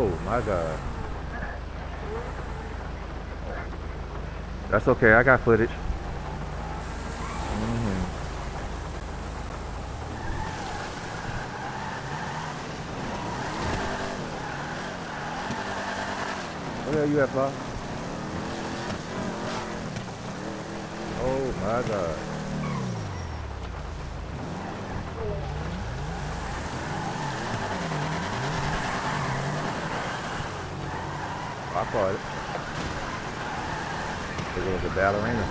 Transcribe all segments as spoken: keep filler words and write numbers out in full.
Oh my God. That's okay. I got footage. Mm-hmm. Where you at, Fly? Oh my God. I caught it. It was a ballerina.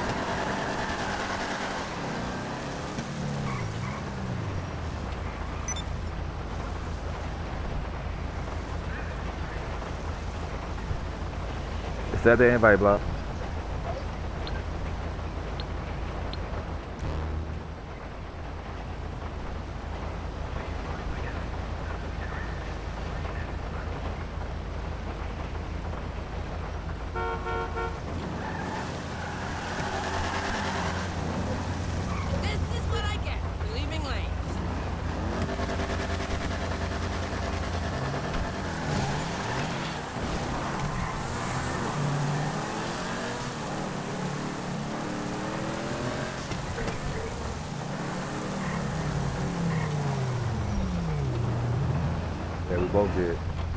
Is that the invite block? Yeah, we both did.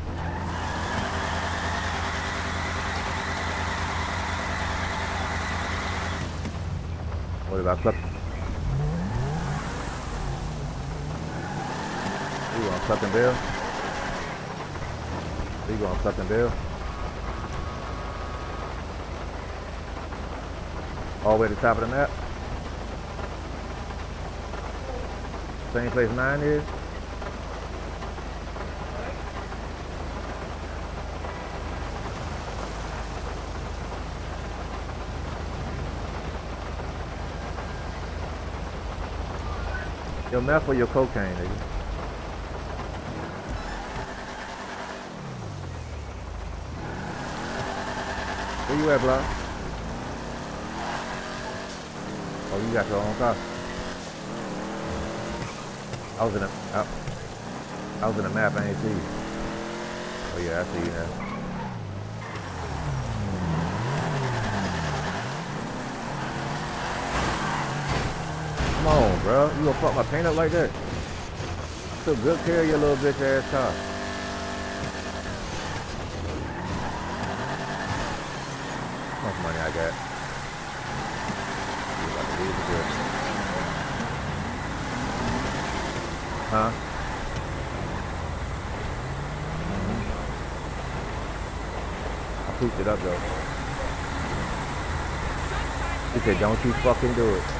What did I clip? You on Clucking Bill? You going Clucking Bill? All the way to the top of the map? Same place nine is? Your meth or your cocaine, nigga? Where you at, Block? Oh, you got your own car. I was in a, I, I was in the map, I ain't see you. Oh yeah, I see you now. Come on, bro. You gonna fuck my paint up like that? I took good care of your little bitch ass car. How much money I got? You about to leave the good. Huh? Mm-hmm. I pooped it up though. He said, don't you fucking do it.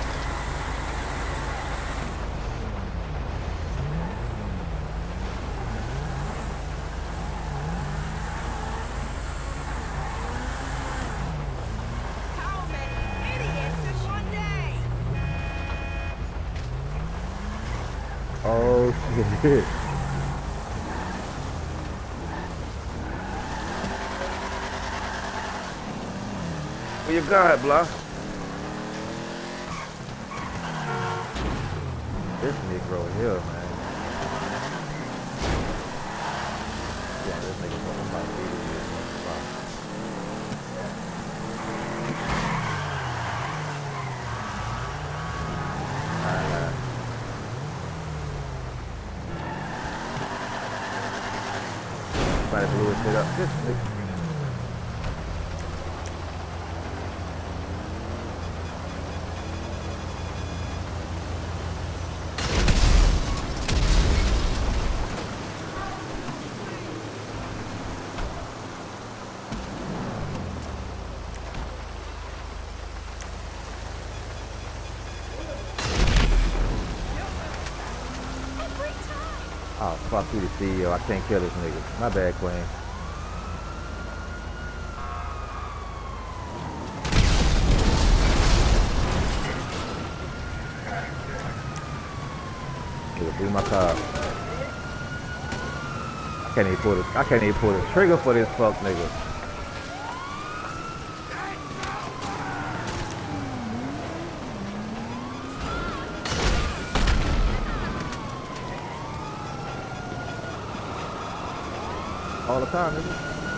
Oh shit. Where you got, Blah? This Negro here, man. Yeah, this nigga fucking about eighty years old. Somebody blew his shit up. This nigga. Oh, fuck you, the C E O. I can't kill this nigga. My bad, Queen. Nigga blew my car. I can't even pull the, I can't even pull the trigger for this fuck nigga. all the time, nigga.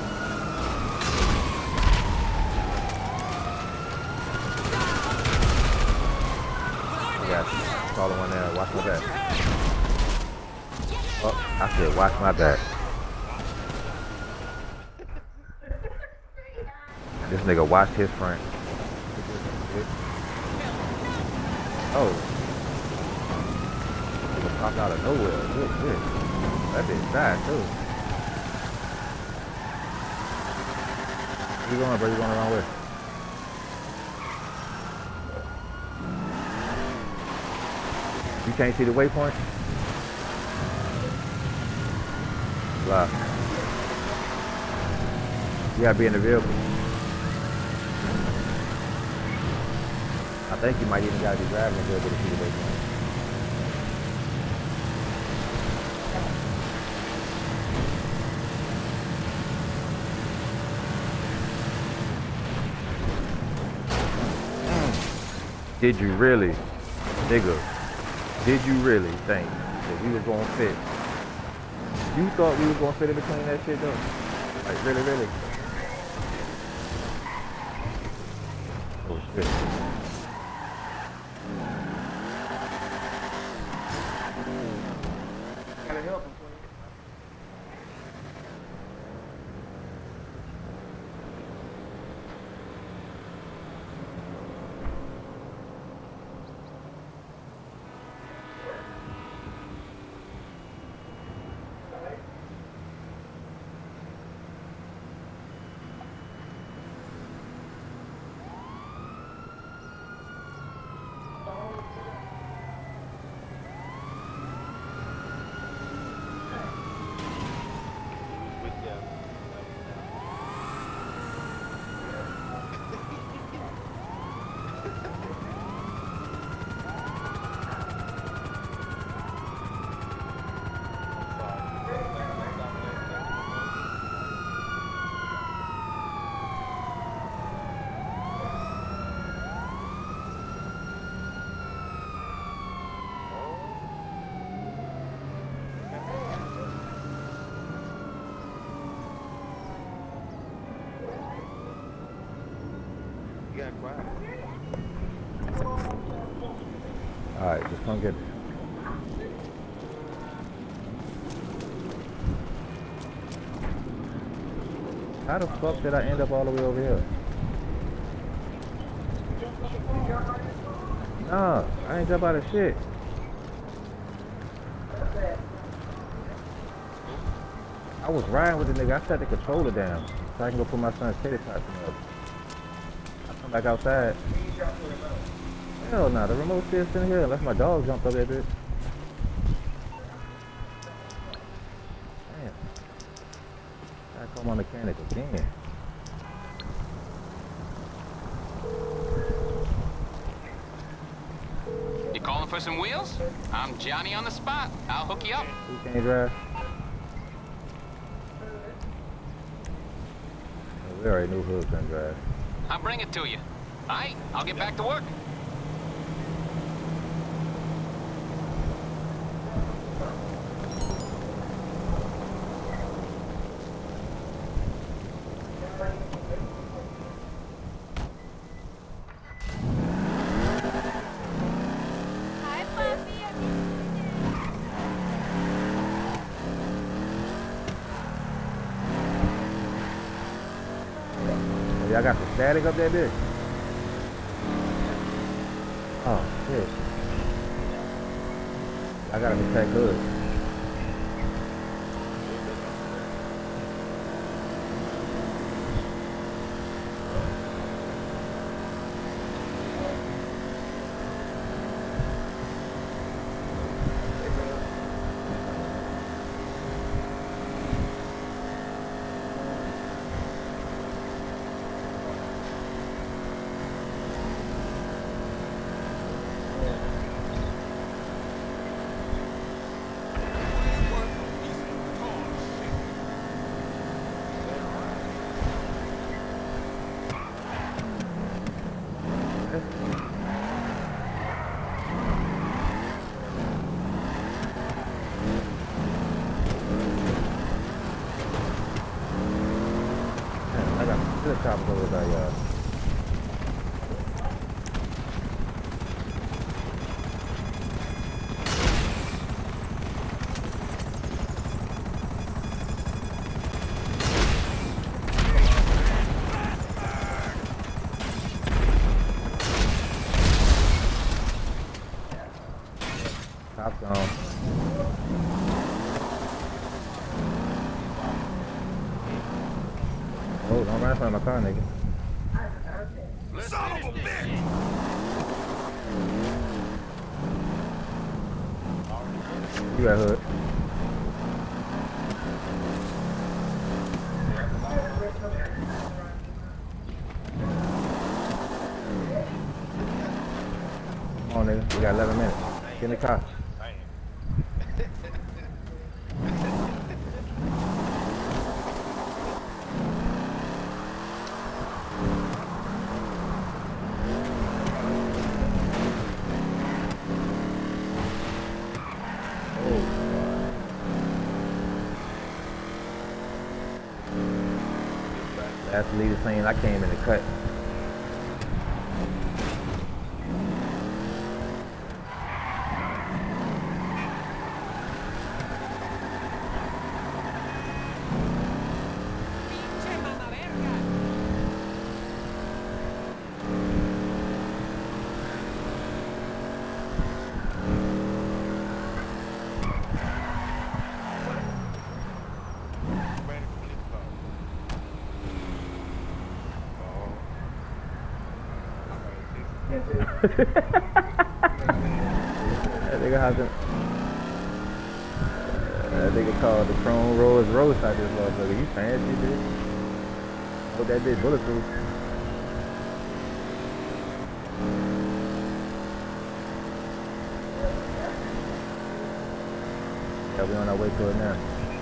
I got you. Call the one there. Watch my back. Oh, I said watch my back. This nigga watched his front. Oh. Nigga popped out of nowhere. Good shit. That bitch died too. Where you going, bro? You going the wrong way. You can't see the waypoint? Lock. You gotta be in the vehicle. I think you might even gotta be driving the vehicle to see the waypoint. Did you really, nigga, did you really think that we was gonna fit? You thought we was gonna fit in between that shit though? Like really, really? Oh shit. Gotta help him. Alright, just come get it. How the fuck did I end up all the way over here? Nah, I ain't jump out of shit. I was riding with the nigga. I set the controller down so I can go put my son's teddy tots in up. I come back outside. Hell nah, the remote still sitting here unless my dog jumped up that bitch. Damn. I call my mechanic again. You calling for some wheels? I'm Johnny on the spot. I'll hook you up. You can't drive? We already knew who was gonna drive. I'll bring it to you. All right, I'll get back to work. Y'all got some static up there, bitch? Oh, shit. I gotta protect hood. choppers over there, y'all. Cops on. Oh, don't run in front of my car, nigga. Son of a bitch! You got hood. Come on, nigga. We got eleven minutes. Get in the car. That's the leader saying I came in the cut. That nigga has a, that nigga called the Chrome Rolls Roast out this motherfucker. You fancy, bitch? Hope that bitch bulletproof. Yeah, we on our way to it now.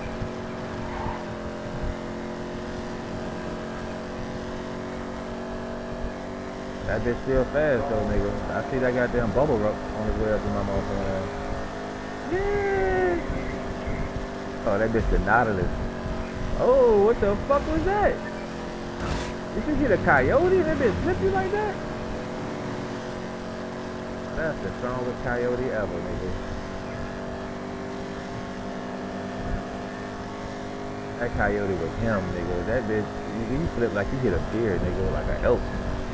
That bitch still fast though, nigga. I see that goddamn bubble rock on his way up to my motherfucking ass. Yeah. Oh, that bitch the Nautilus. Oh, what the fuck was that? Did you hit a coyote and that bitch flip you like that? That's the strongest coyote ever, nigga. That coyote was him, nigga. That bitch, you, you flip like you hit a deer, nigga, like an elk.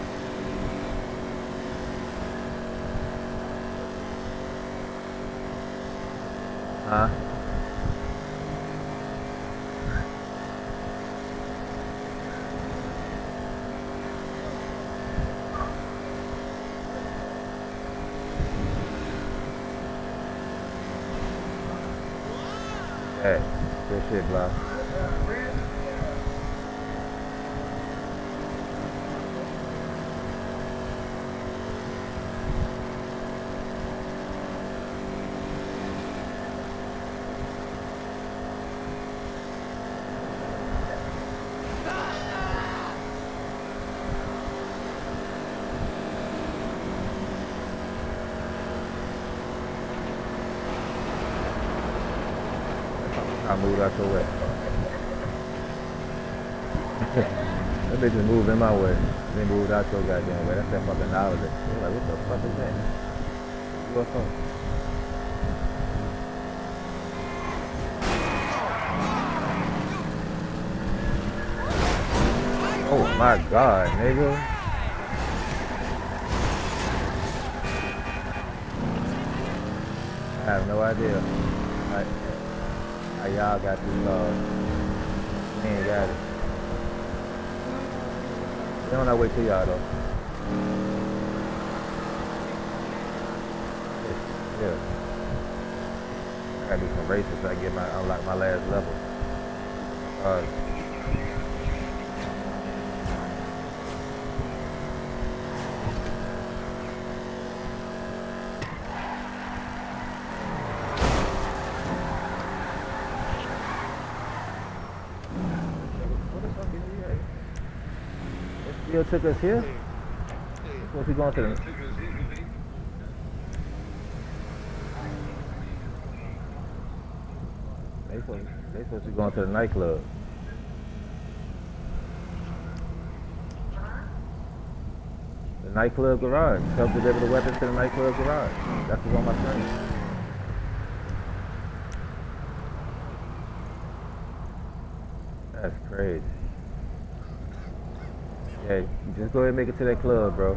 Huh? Hey, good shit, bro. I moved out your way. That bitch just moved in my way. They moved out your goddamn way. That's that fucking knowledge. They're like, what the fuck is that? What's up? Oh my god, nigga. I have no idea. I, How y'all got this uh we ain't got it. We on our way to y'all though. Yeah. I gotta do some races so I get my unlock my last level. Uh Still took us here? What's he going to the... They supposed, they supposed to be going to the nightclub. The nightclub garage. Help deliver the weapons to the nightclub garage. That's what's on my screen. That's crazy. Yeah, you just go ahead and make it to that club, bro.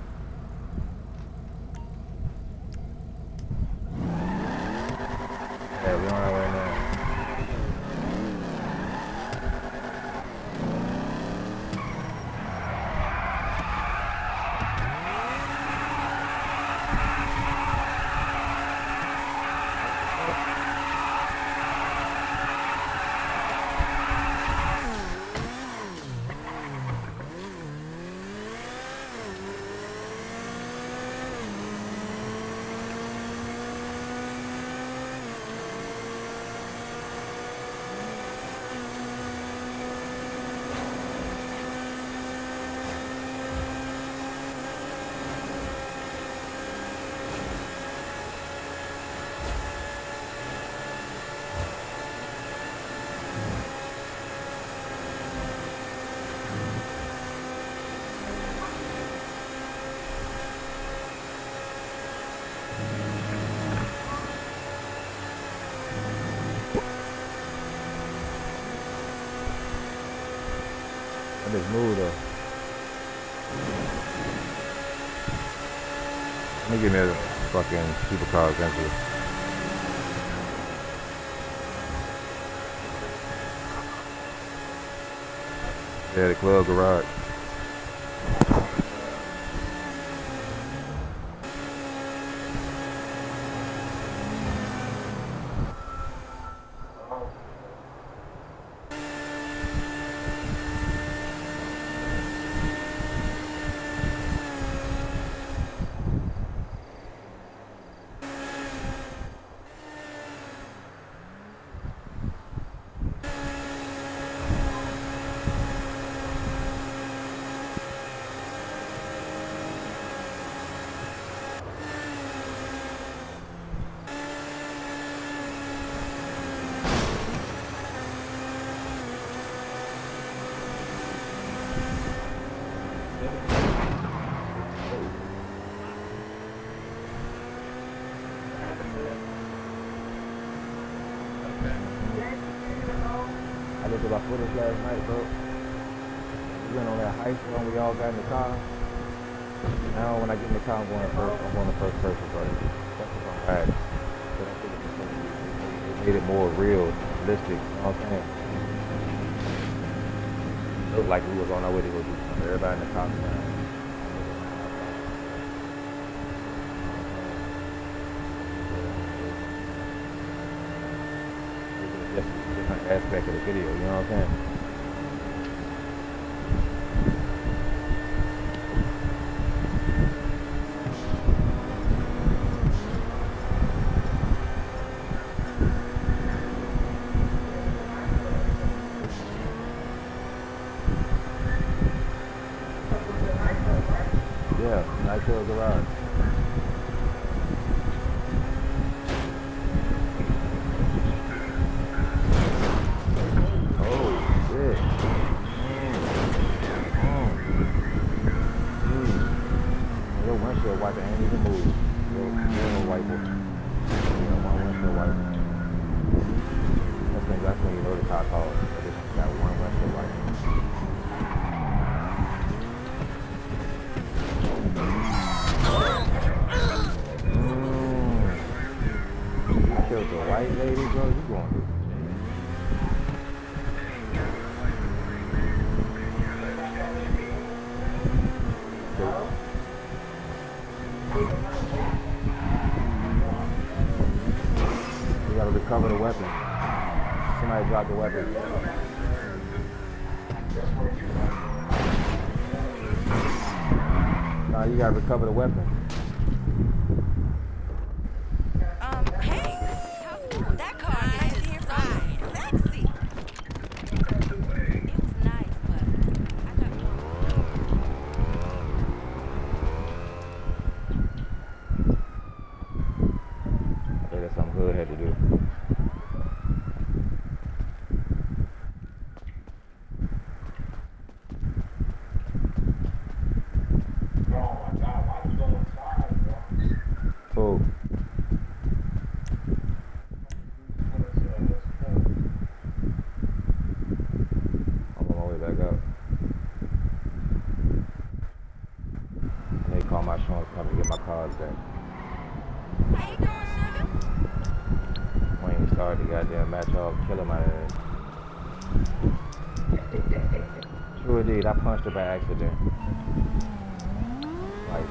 Yeah, we on our way now. I just moved though. Let me get me a fucking supercar eventually. Yeah, the club garage. I looked at my footage last night, bro. We went on that heist run, we all got in the car. Now when I get in the car, I'm going first. I'm going to first person, bro. That's what I'm riding. But I think it just it made it more realistic, you know what I'm saying? It looked like we was on our way to go do something. Everybody in the car now. Just a different aspect of the video, you know what I'm saying? Yeah, nightclub garage. Windshield wiper ain't even moved. Little wiper. You know, one windshield wiper. That's when, that's when you know the car called. I just got one windshield wiper. Mm. I killed the white lady, bro. You going through? You gotta recover the weapon. Somebody dropped the weapon. Nah, you gotta recover the weapon. Um, hey! That car nice here from sexy! It was nice, but I got more. Okay, that's something Hood had to do. Gone. hard to goddamn match off killing my ass. True indeed, I punched her by accident. Like,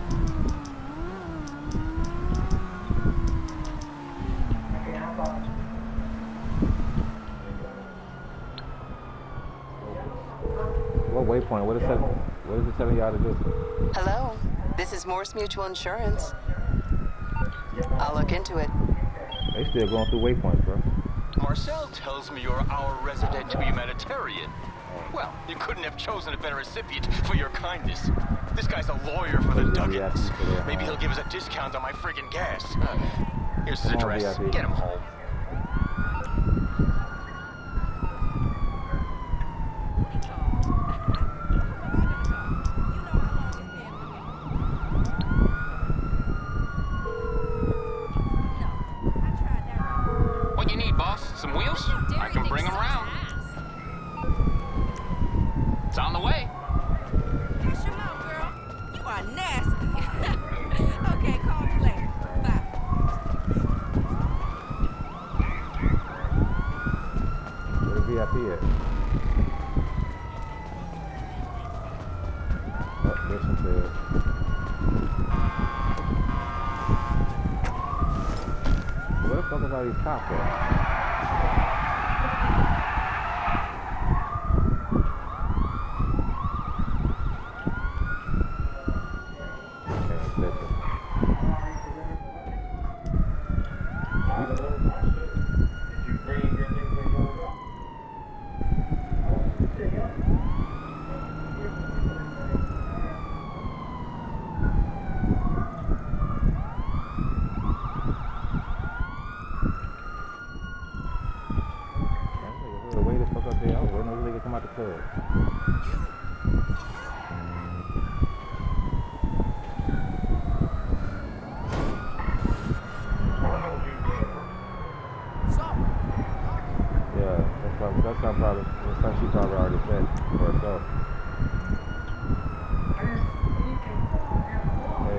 what waypoint? What is that? What is it telling y'all to do? Hello, this is Morse Mutual Insurance. I'll look into it. They still going through waypoints, bro. Marcel tells me you're our resident humanitarian. Well, you couldn't have chosen a better recipient for your kindness. This guy's a lawyer for the Duggins. Maybe he'll give us a discount on my friggin' gas. Uh, here's his address. Get him home. What you need, boss? Some wheels? I can bring them around. It's on the way. Cash him out, girl. You are nasty. Okay, call me later. Bye. Where the V I P at? Oh, listen to it. Where the fuck is all these cops at? That's not probably, that's not she probably already said for herself. Hey.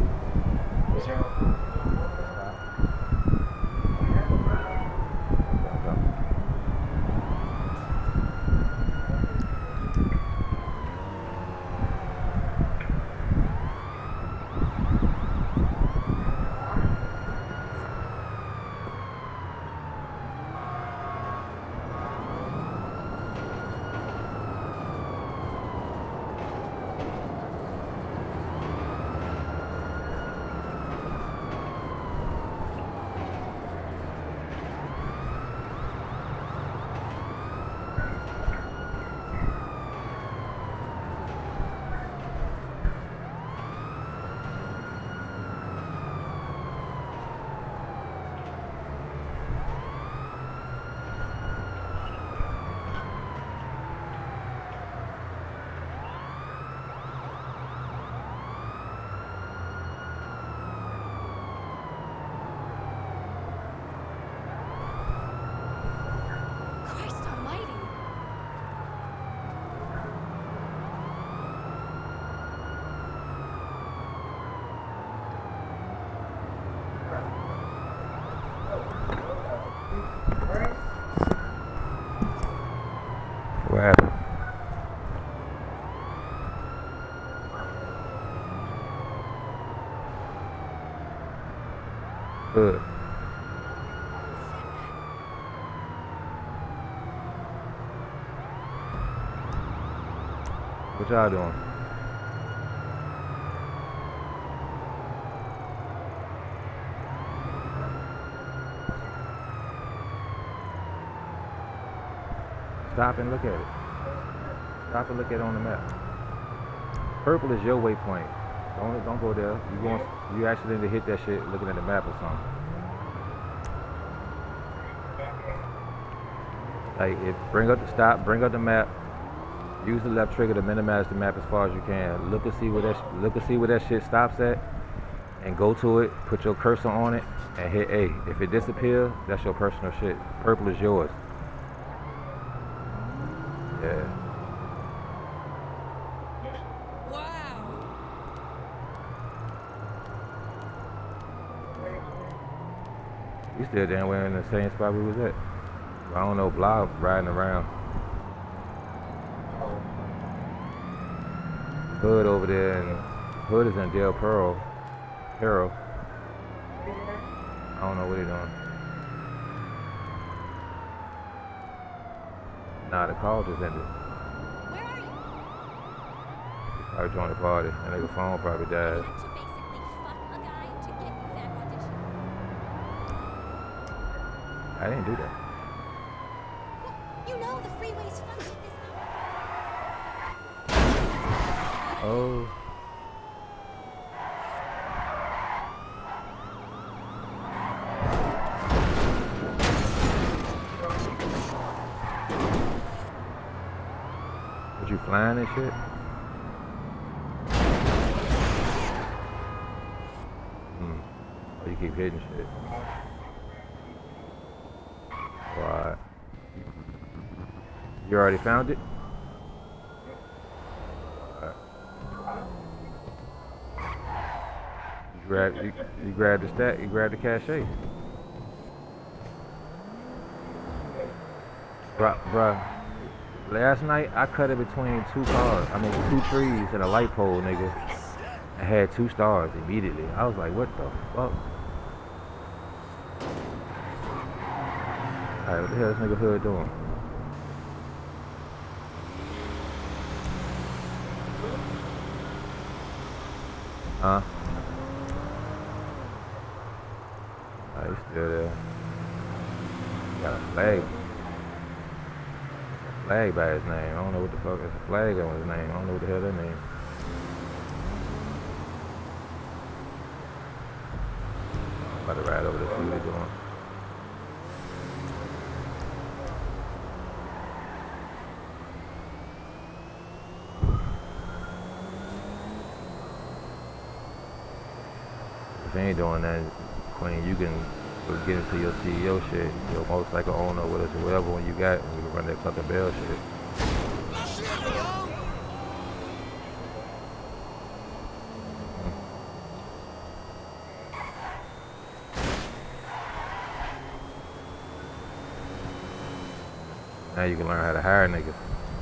What happened? Good. What y'all doing? Stop and look at it. Stop and look at it on the map. Purple is your waypoint. Don't don't go there. You going you accidentally hit that shit looking at the map or something. Like if bring up the stop, bring up the map. Use the left trigger to minimize the map as far as you can. Look and see where that look and see where that shit stops at, and go to it. Put your cursor on it and hit A. If it disappears, that's your personal shit. Purple is yours. Yeah. Wow. We still damn well in the same spot we was at. I don't know, Blob riding around. Hood over there, and Hood is in Del Perro. Perro. I don't know what he's doing. Nah, the call just ended. Where are you? I joined the party. That nigga phone probably died. Didn't you basically fuck a guy to get you that audition? I didn't do that. You know the freeway's fucked at this hour. Oh. Was you flying and shit? Hmm. Oh, you keep hitting shit. Alright. You already found it? Alright. You grab you, you grab the stack, you grab the cachet. Bruh, bruh. Last night I cut it between two cars, I mean two trees and a light pole, nigga. I had two stars immediately. I was like, what the fuck? Alright, what the hell is this nigga Hood doing? Huh? Oh, he's still there. Got a flag. Flag by his name. I don't know what the fuck is a flag on his name. I don't know what the hell that means. I'm about to ride over to see what they're doing. If you ain't doing that, Queen, you can get into your C E O shit, your motorcycle owner with us or whatever when you got it, and we can run that Clucker Bell shit. Now you can learn how to hire niggas.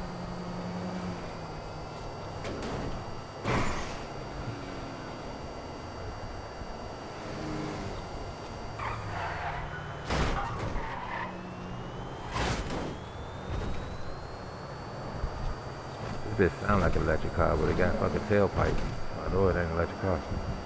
This bitch sound like an electric car, but it got fucking tailpipe. I know it ain't an electric car.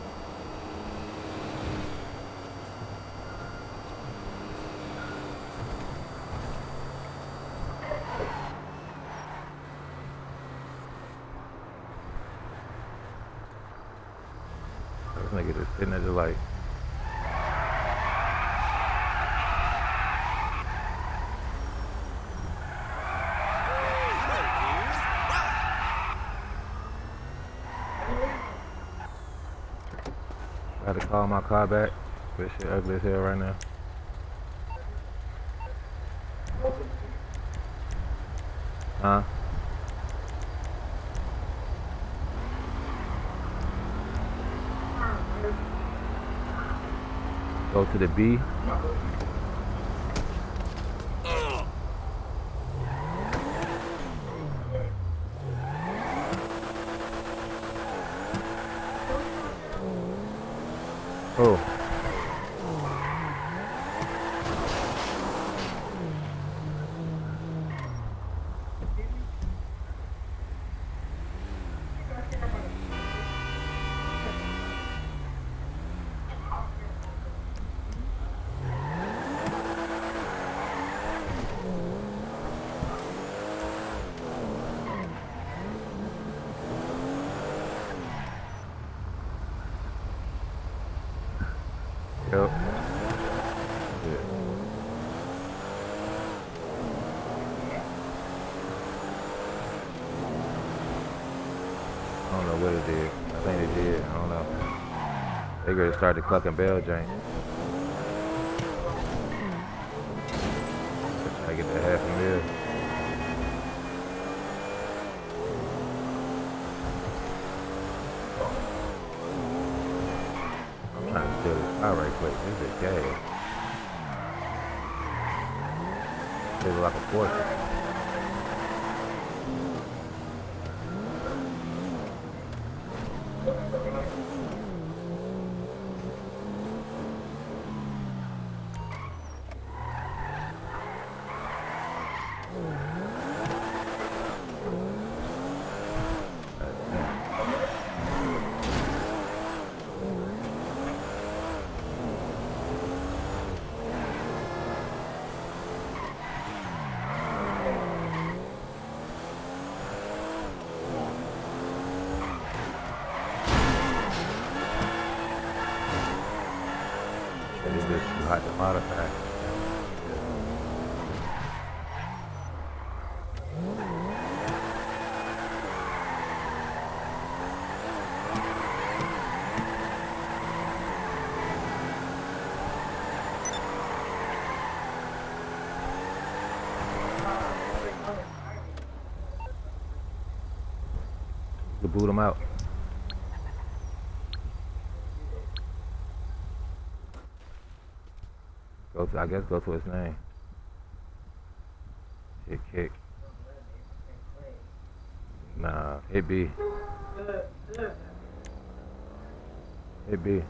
This nigga just sitting at the light. I had to call my car back. This shit ugly as hell right now. Huh? Go to the B. Oh. Yep. Yeah. I don't know what it did. I think it did. I don't know. They gotta start the Clucker Bell jank. I get that half a mil. I'm trying to steal this car right quick. This is gas. They look like a fortress. To modify. To boot them out. Go to, I guess go to his name. Hit kick. Nah, hit B. Hit B.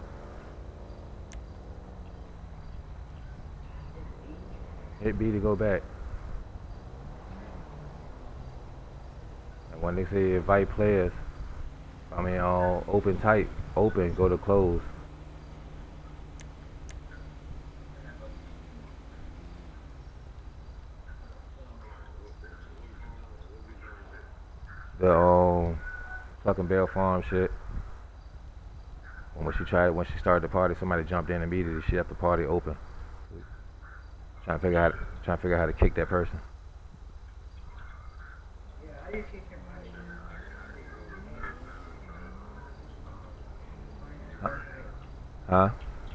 Hit B to go back. And when they say invite players, I mean on open type, open, go to close. The um, fucking Bell Farm shit. When she tried, when she started the party, somebody jumped in immediately. She left the party open. Trying to figure out, trying to figure out how to kick that person. Yeah, how you kick him? Huh?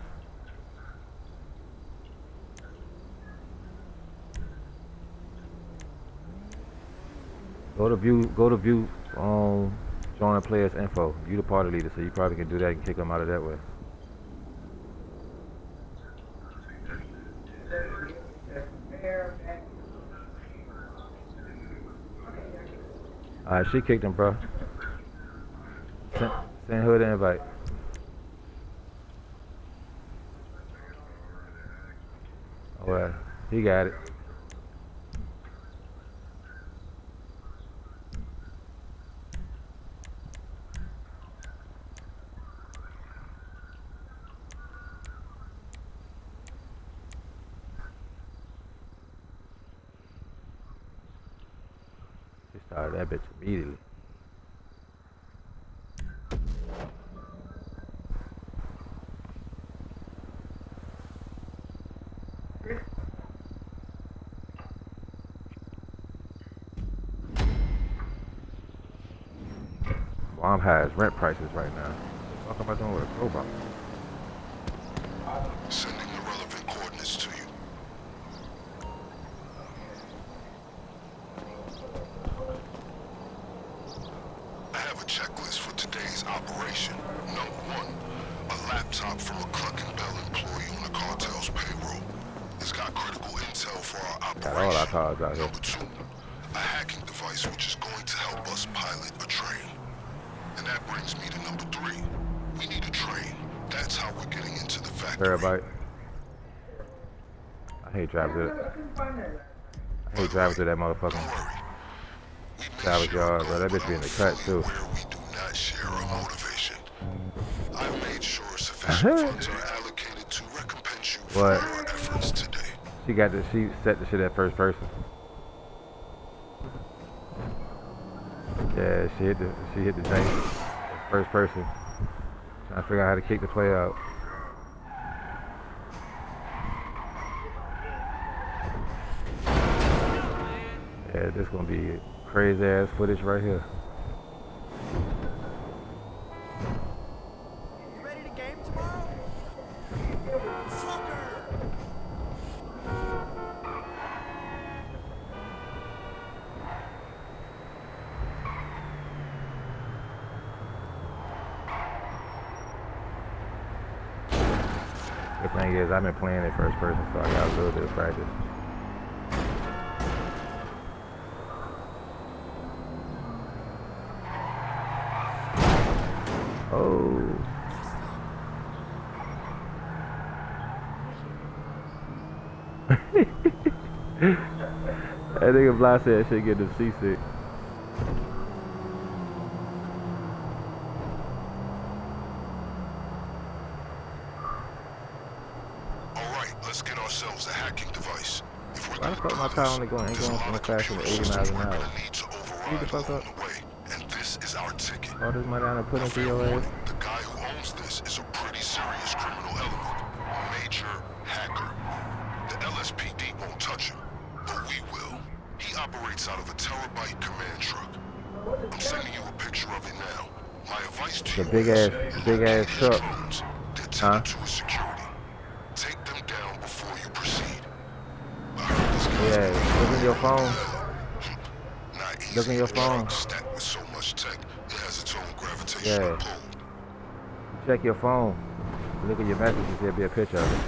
Go to view, go to view, um, join players info. You the party leader, so you probably can do that and kick them out of that way. Alright, she kicked him, bro. Send, send her the invite. Well, he got it. Started that bitch immediately. Well, I'm high as rent prices right now. What the fuck am I doing with a crowbar? Sending the relevant coordinates to you. Checklist for today's operation. Number one, a laptop from a Cluck and Bell employee on the cartel's payroll. It's got critical intel for our operation. Got all our cars out here. Number two, a hacking device which is going to help us pilot a train. And that brings me to number three. We need a train. That's how we're getting into the factory. Terabyte. I hate driving to that. I hate driving to that motherfucking salvage yard, bro. That bitch be in the cut too. We do not share our motivation. I've made sure sufficient funds are allocated to recompense you for What? your efforts today. She got the, she set the shit at first person. Yeah, she hit the, she hit the jank. First person. Trying to figure out how to kick the play out. Yeah, this gonna be crazy ass footage right here. You ready to game tomorrow? Sucker! The thing is, I've been playing it first person, so I got a little bit of practice. Oh. That nigga Bly said shit get him seasick. Alright, let's get ourselves a hacking device. If we're Why the gonna fuck my do car this, only going, ain't there's a going lot no of faster than computer eighty miles systems an we're hour? gonna need to Speed override the fuck along up. the way, and this is our ticket. All this money down and put Now, into fair your ass. warning, the guy who owns this is a pretty serious criminal element. A major hacker. The L S P D won't touch him, but we will. He operates out of a terabyte command truck. I'm sending you a picture of it now. My advice to The you big is, ass, big locate ass his truck. drones. They're Huh? tended to his security. Take them down before you proceed. I heard this guy's Yeah, look in your phone. Not easy. Look in your A truck phone. stacked with so much tech, it has its own gravitational Yeah. pull. Check your phone. Look at your messages. There'll be a picture of it.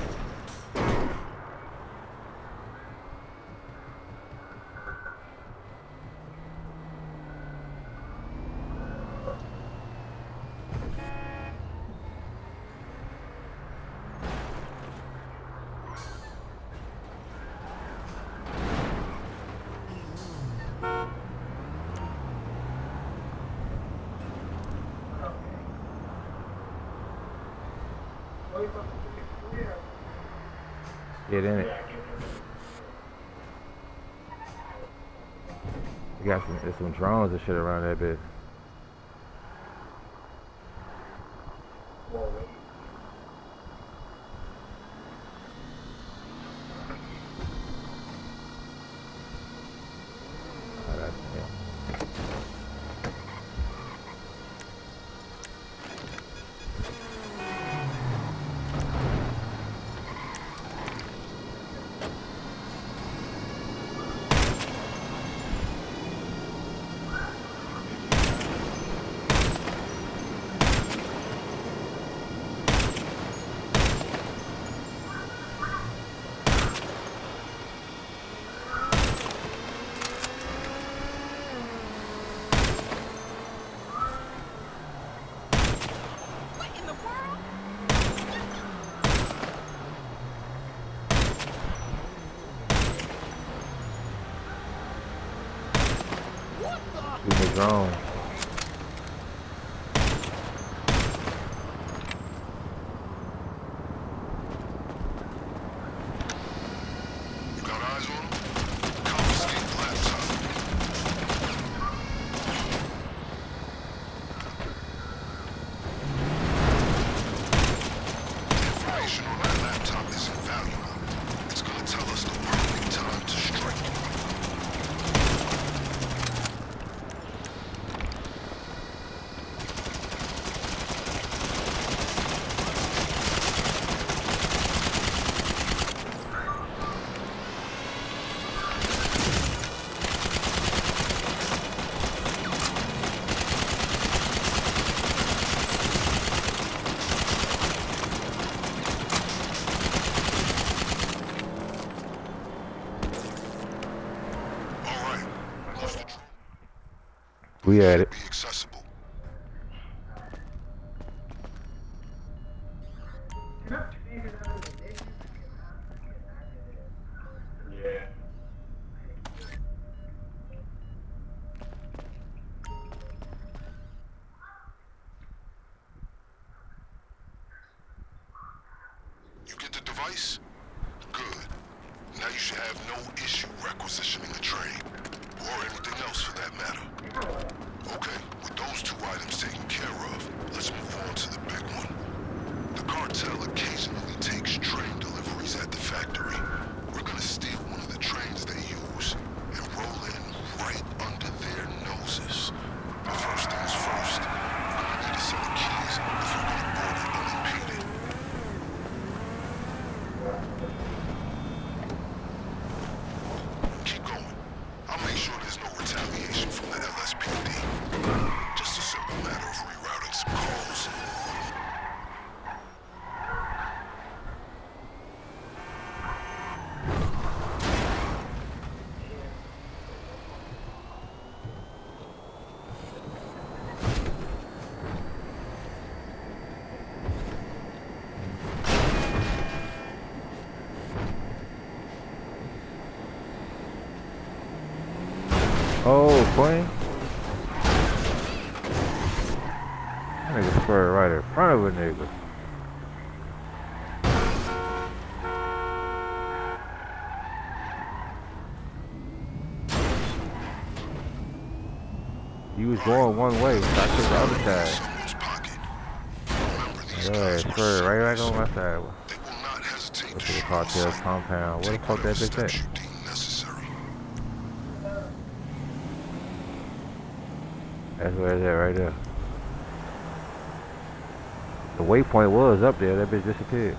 Get in it. You got some, there's some drones and shit around that bitch. Oh, that's, yeah. What in the world? Shoot the drone. You got eyes on him? Confiscate the laptop. The information on that laptop is invaluable. It's gonna tell us the perfect time to strike. Alright, once the drone We at it. be accessible. You get the device? Good. Now you should have no issue requisitioning a train. Or anything else for that matter. Okay, with those two items taken care of, let's move on to the big one. The cartel occasionally takes train deliveries at the factory. We're gonna steal one of the trains they use and roll in right under their noses. But first things first, we're gonna need a set of keys if we're gonna board it unimpeded. Keep going. I'll make sure there's no retaliation from the L S P D. Just a simple matter of rerouting some calls. go, Queen. That nigga spurred right in front of a nigga. He was going one way, so I took the other side. Yeah, spurred right back on my side. Go to the cartel compound. Where the fuck that bitch at? That's where it's at, right there. The waypoint was up there, that bitch disappeared.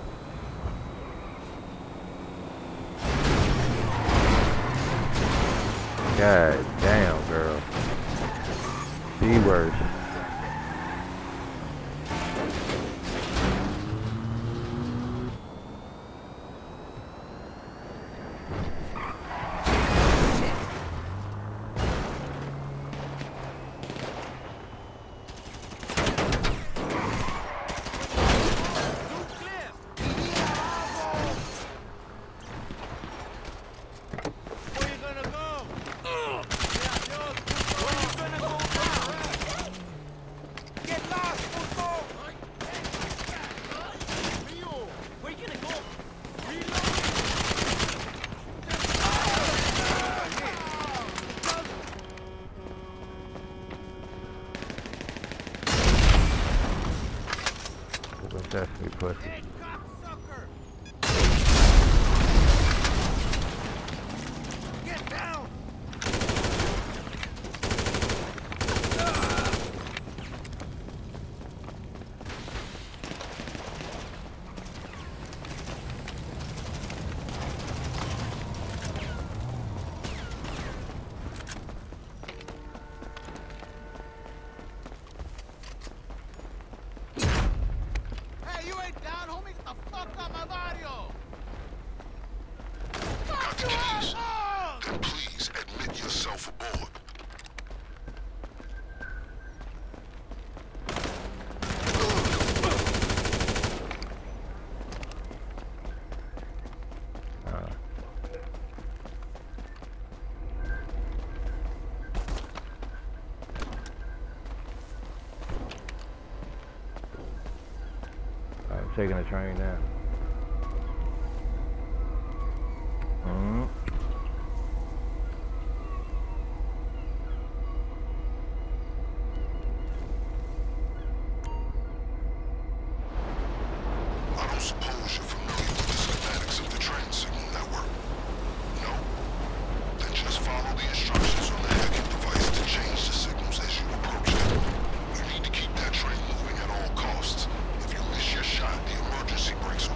God damn, girl. The worst. Definitely pussy. Get down! Got the keys? Then please admit yourself aboard. I'm taking the train now. Mm-hmm. I don't suppose you're familiar with the schematics of the train signal network? No? Then just follow the instructions on the hacking device to change the signals as you approach it. You need to keep that train moving at all costs. If you miss your shot, the emergency brakes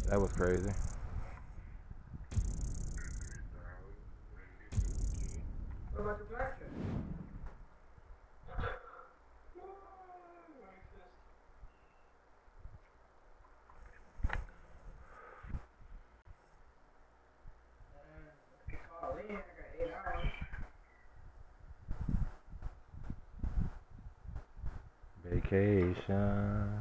That was crazy. What about the black chick? Oh, man, I got eight hours. Vacation.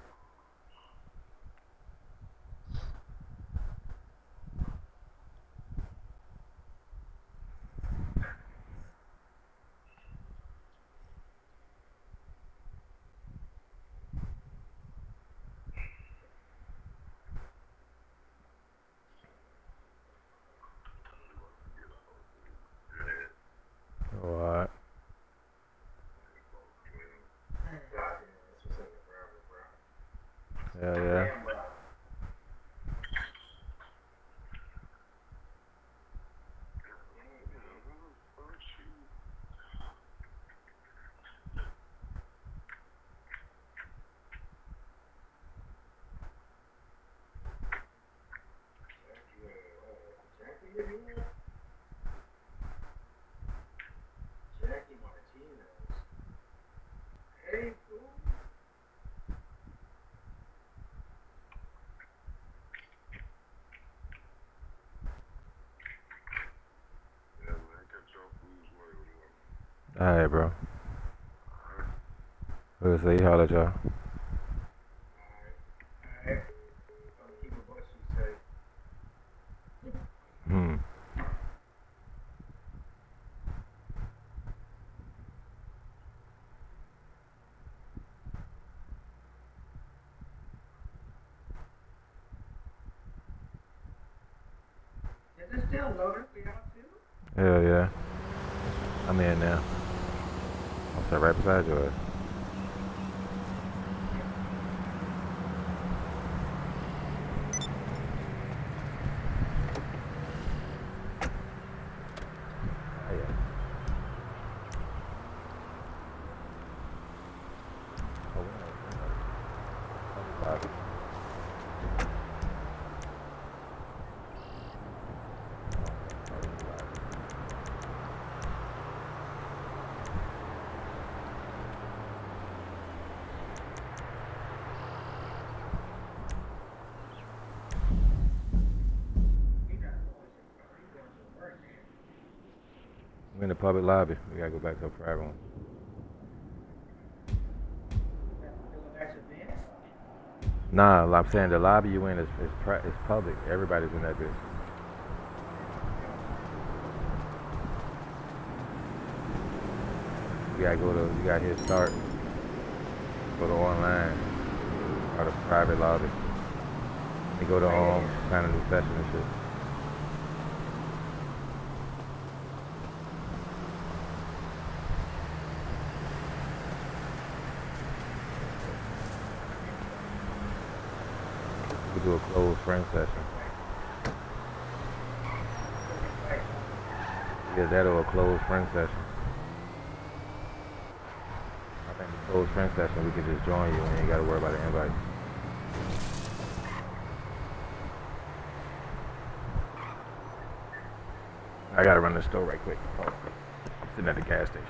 What? Yeah, yeah. Jackie Martinez. Hey, fool. Alright, bro. We'll see. Holla at y'all. Alright. Alright. I'm gonna keep a butt sheet tight. Hmm. Is it still loaded for y'all too? Hell yeah. I'm in now. I'll sit right beside yours. Oh, yeah. Oh, we know. Lobby. We're in the public lobby. We gotta go back to a private one. Nah, I'm saying the lobby you in is is, pri- is public. Everybody's in that bitch. You gotta go to, you gotta hit start. Go to online. Or the private lobby. You go to home, find a new session and shit. We do a closed friend session. Yeah, that or a closed friend session. I think the closed friend session we could just join you and you ain't gotta worry about the invite. I gotta run the store right quick. Oh, sitting at the gas station.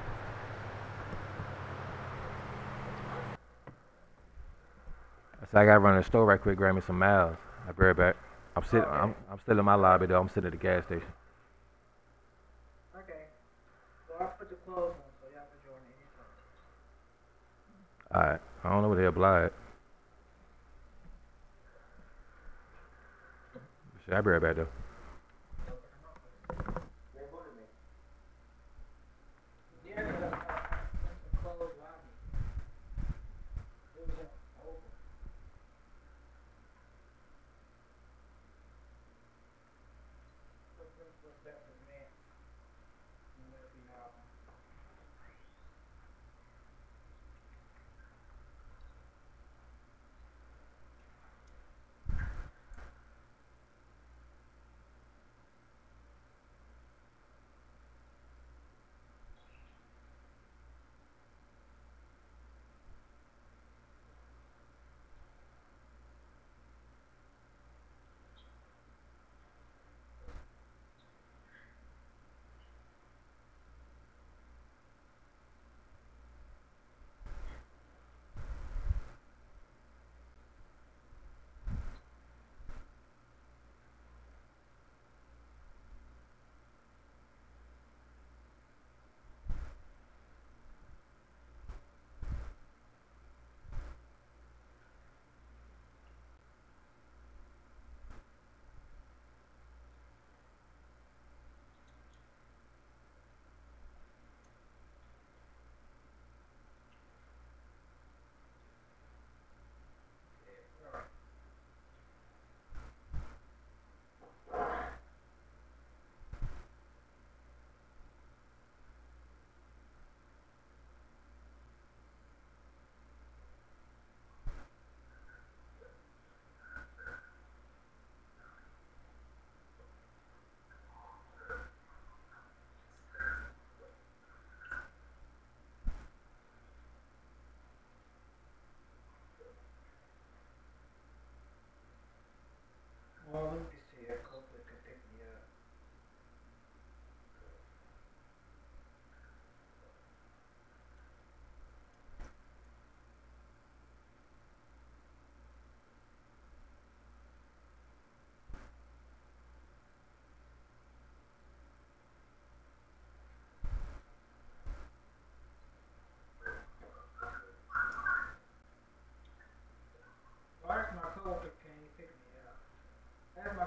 So I gotta run the store right quick, grab me some miles. I'll be right back. I'm sitting. I'm, I'm still in my lobby though. I'm sitting at the gas station. Okay. So I'll put the clothes on so y'all can join anytime. All right. I don't know what the hell Bly at. Shit, I'll be right back though. Yeah, because I closed lobby. It was open. What's that for man? Let me know.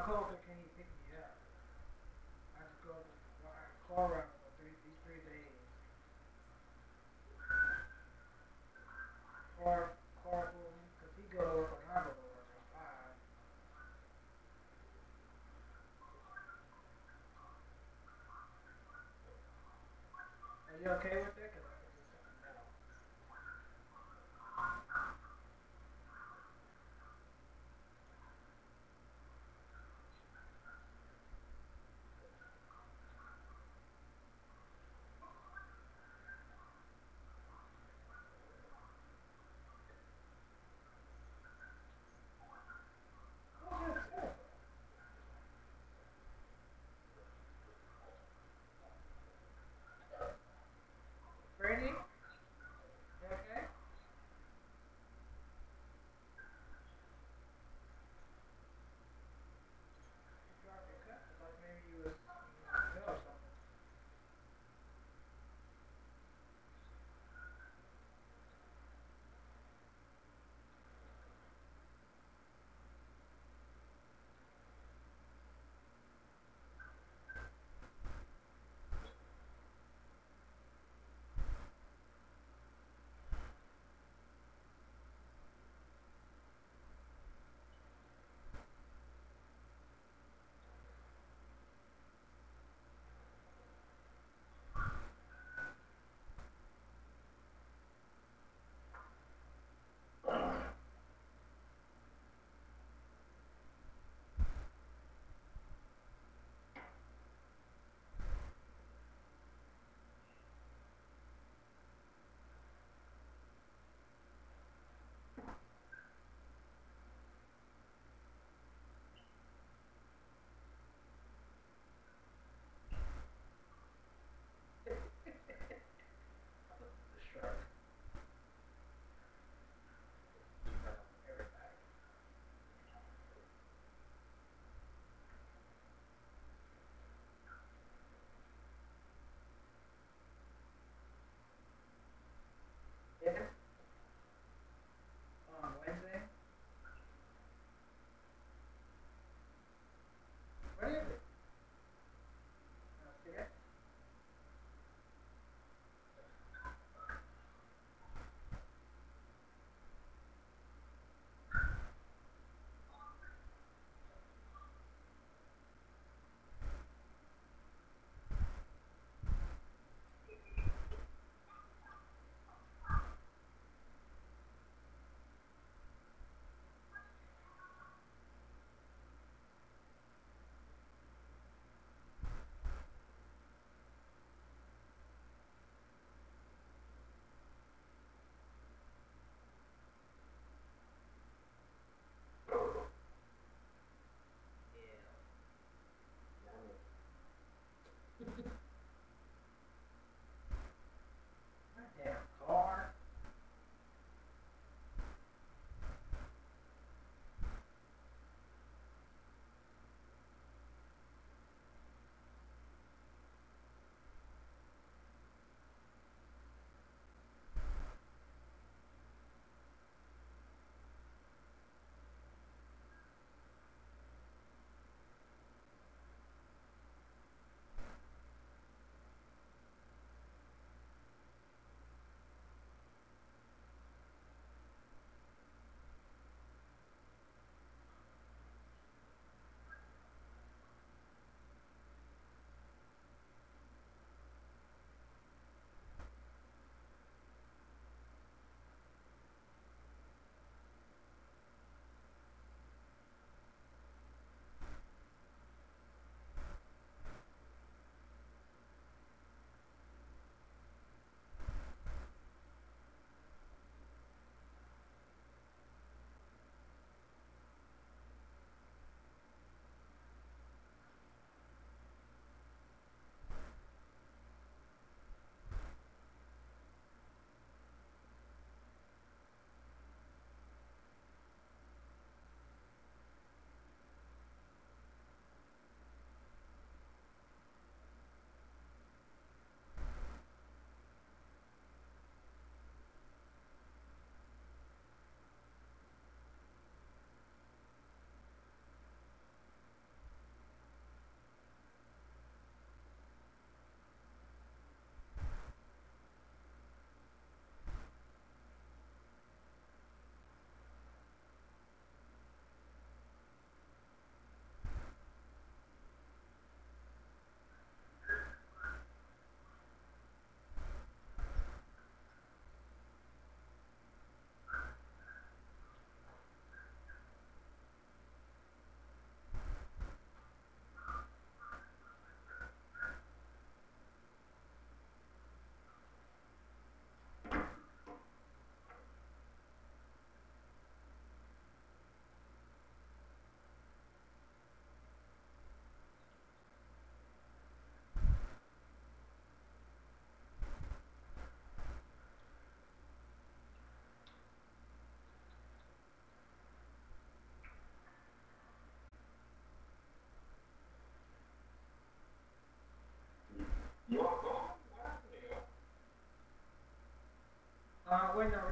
told her, can you pick me up? I had to go to car run for three, these three days. Car, carpool, because he go to work when I go to work at five. Are you okay with that? Because I can do something else. Brady? You okay? You dropped your cup. Like maybe you was, you know, or something. The shark. Everybody. Yeah. On Wednesday. What is it? Uh, see that? My damn car. Ah, bueno,